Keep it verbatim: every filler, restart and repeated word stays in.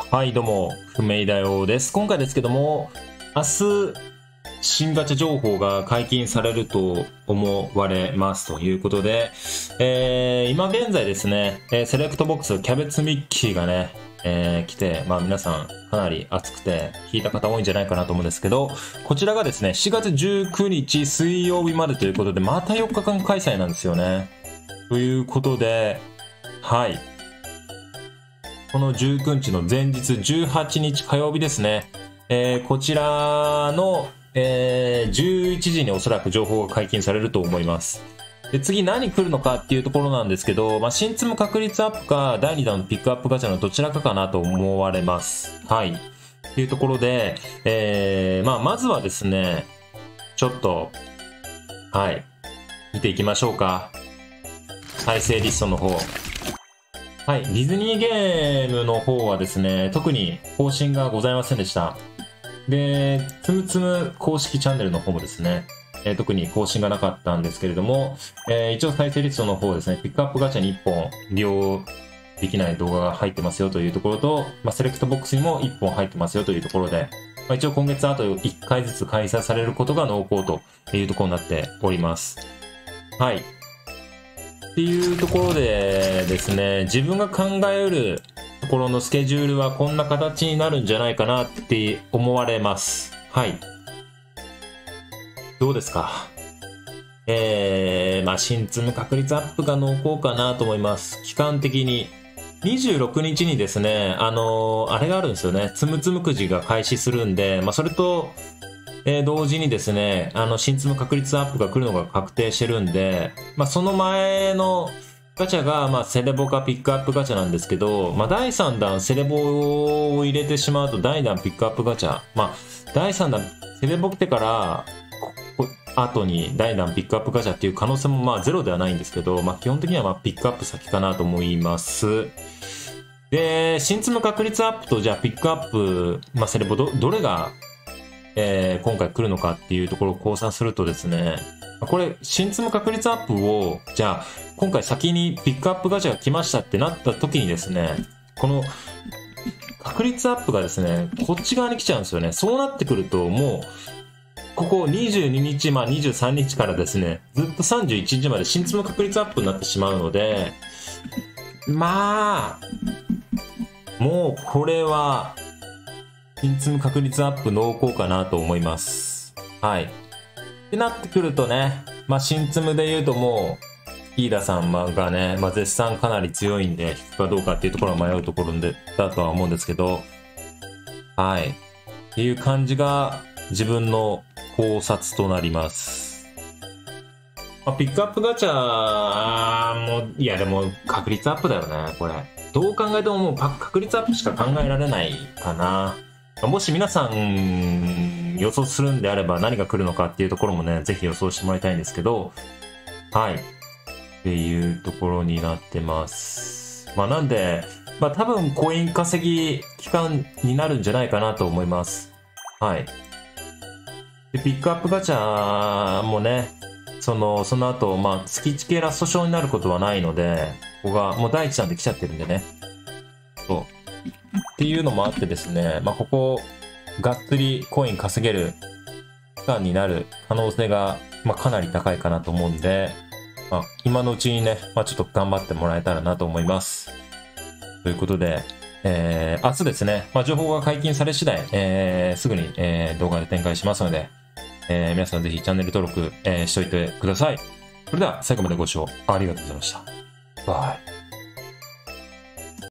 はい、どうも、不明だよです。今回ですけども、明日、新ガチャ情報が解禁されると思われますということで、えー、今現在ですね、えー、セレクトボックスキャベツミッキーがね、えー、来て、まあ皆さんかなり熱くて引いた方多いんじゃないかなと思うんですけど、こちらがですね、しがつじゅうくにち水曜日までということで、またよっかかん開催なんですよね。ということで、はい。このじゅうくにちの前日じゅうはちにち火曜日ですね。えー、こちらの、えー、じゅういちじにおそらく情報が解禁されると思います。で、次何来るのかっていうところなんですけど、まあ、新積む確率アップかだいに弾のピックアップガチャのどちらかかなと思われます。はい。っていうところで、えー、まあ、まずはですね、ちょっと、はい。見ていきましょうか。再生リストの方。はい、ディズニーゲームの方はですね、特に更新がございませんでした。で、つむつむ公式チャンネルの方もですね、えー、特に更新がなかったんですけれども、えー、一応再生リストの方ですね、ピックアップガチャにいっぽん利用できない動画が入ってますよというところと、まあ、セレクトボックスにもいっぽん入ってますよというところで、まあ、一応今月あといっかいずつ開催されることが濃厚というところになっております。はい。っていうところでですね、自分が考えうるところのスケジュールはこんな形になるんじゃないかなって思われます。はい。どうですか？えー、まあ、新積む確率アップが濃厚かなと思います。期間的に。にじゅうろくにちにですね、あのー、あれがあるんですよね。つむつむくじが開始するんで、まあ、それと、えー、同時にですね、あの、新積む確率アップが来るのが確定してるんで、まあ、その前のガチャが、まあ、セレボかピックアップガチャなんですけど、まあ、だいさん弾セレボを入れてしまうと、だいに弾ピックアップガチャ、まあ、だいさん弾セレボ来てから、ここ後にだいに弾ピックアップガチャっていう可能性も、まあ、ゼロではないんですけど、まあ、基本的には、まあ、ピックアップ先かなと思います。で、新積む確率アップと、じゃあ、ピックアップ、まあ、セレボど、どれが、えー、今回来るのかっていうところを考察するとですね、これ、新積む確率アップを、じゃあ、今回先にピックアップガチャが来ましたってなった時にですね、この、確率アップがですね、こっち側に来ちゃうんですよね。そうなってくると、もう、ここにじゅうににち、まあにじゅうさんにちからですね、ずっとさんじゅういちにちまで新積む確率アップになってしまうので、まあ、もうこれは、新積む確率アップ濃厚かなと思います。はい。ってなってくるとね、まあ、新積むで言うともう、飯田さんがね、まあ、絶賛かなり強いんで、引くかどうかっていうところは迷うところで、だとは思うんですけど、はい。っていう感じが、自分の考察となります。まあ、ピックアップガチャも、いやでも確率アップだよね、これ。どう考えてももう確率アップしか考えられないかな。もし皆さん予想するんであれば何が来るのかっていうところもね、ぜひ予想してもらいたいんですけど、はい。っていうところになってます。まあなんで、まあ多分コイン稼ぎ期間になるんじゃないかなと思います。はい。で、ピックアップガチャもね、その、その後、まあ月いち系ラストショーになることはないので、ここがもうだいいち弾で来ちゃってるんでね。そう。っていうのもあってですね、まあ、ここ、がっつりコイン稼げる期間になる可能性が、まあ、かなり高いかなと思うんで、まあ、今のうちにね、まあ、ちょっと頑張ってもらえたらなと思います。ということで、えー、明日ですね、まあ、情報が解禁され次第、えー、すぐに、えー、動画で展開しますので、えー、皆さんぜひチャンネル登録、えー、しといてください。それでは最後までご視聴ありがとうございました。バイ。